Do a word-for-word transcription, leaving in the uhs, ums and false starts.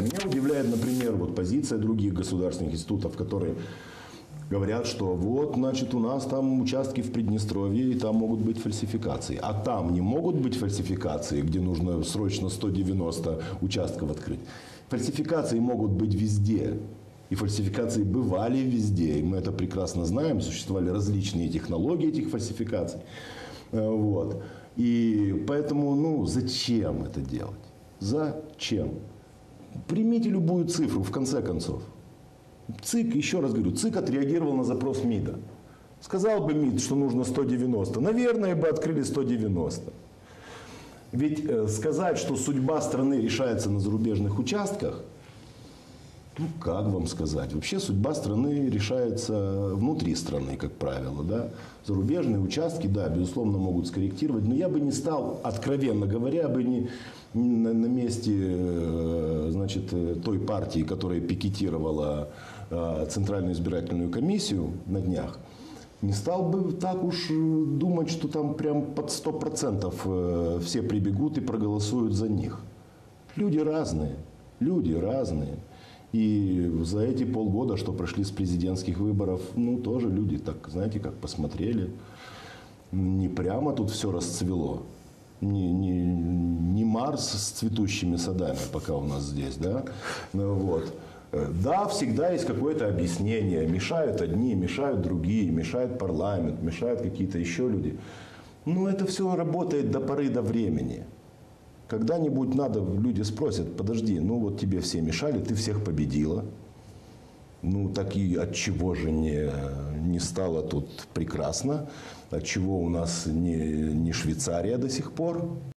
Меня удивляет, например, вот позиция других государственных институтов, которые говорят, что вот, значит, у нас там участки в Приднестровье, и там могут быть фальсификации. А там не могут быть фальсификации, где нужно срочно сто девяносто участков открыть. Фальсификации могут быть везде. И фальсификации бывали везде. И мы это прекрасно знаем. Существовали различные технологии этих фальсификаций. Вот. И поэтому, ну, зачем это делать? Зачем? Примите любую цифру, в конце концов. ЦИК, еще раз говорю, ЦИК отреагировал на запрос МИДа. Сказал бы МИД, что нужно сто девяносто, наверное, бы открыли сто девяносто. Ведь э, сказать, что судьба страны решается на зарубежных участках, ну, как вам сказать? Вообще судьба страны решается внутри страны, как правило. Да? Зарубежные участки, да, безусловно, могут скорректировать. Но я бы не стал, откровенно говоря, бы не на, на месте значит, той партии, которая пикетировала Центральную избирательную комиссию на днях, не стал бы так уж думать, что там прям под сто процентов все прибегут и проголосуют за них. Люди разные, люди разные. И за эти полгода, что прошли с президентских выборов, ну, тоже люди так, знаете, как посмотрели. Не прямо тут все расцвело. Не, не, не Марс с цветущими садами пока у нас здесь, да. Вот. Да, всегда есть какое-то объяснение. Мешают одни, мешают другие, мешает парламент, мешают какие-то еще люди. Но это все работает до поры до времени. Когда-нибудь надо, люди спросят, подожди, ну вот тебе все мешали, ты всех победила. Ну так и от чего же не, не стало тут прекрасно? От чего у нас не, не Швейцария до сих пор?